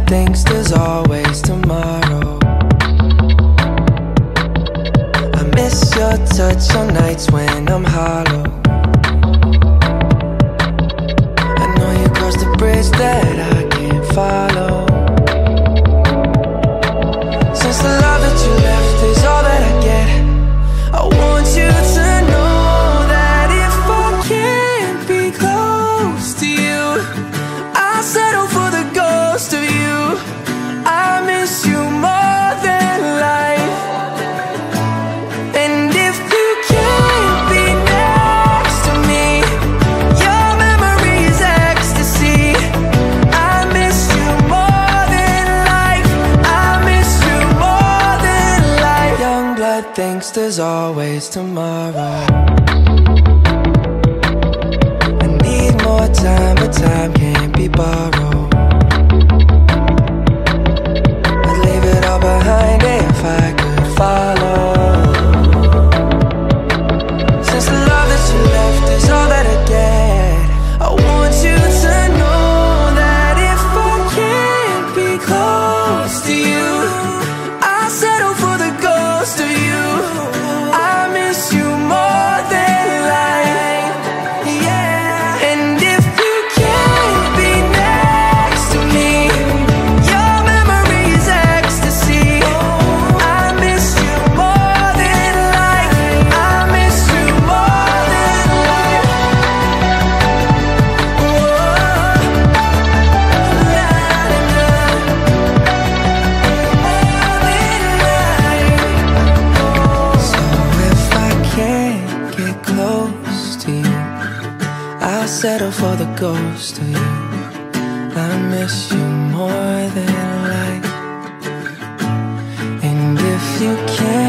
thinks there's always tomorrow. I miss your touch on nights when I'm hollow. I know you crossed the bridge that I can't follow. Since the love that you left is all that I get, I want you to know that if I can't be close to you, I'll settle for the ghost of you. I miss you more than life. And if you can't be next to me, your memory is ecstasy. I miss you more than life. I miss you more than life. Youngblood thinks there's always tomorrow. I need more time, but time can't be borrowed. I'd leave it all behind if I could follow. Since the love that you left is all that I get, I want you to know that if I can't be close to you, I'll settle for the ghost of you. I miss you more than life, yeah. And if you can't be next to me, your memory is ecstasy. I miss you more than life. I miss you more than life. So if I can't get close to you, I'll settle for the ghost of you. I miss you more than life. And if you can't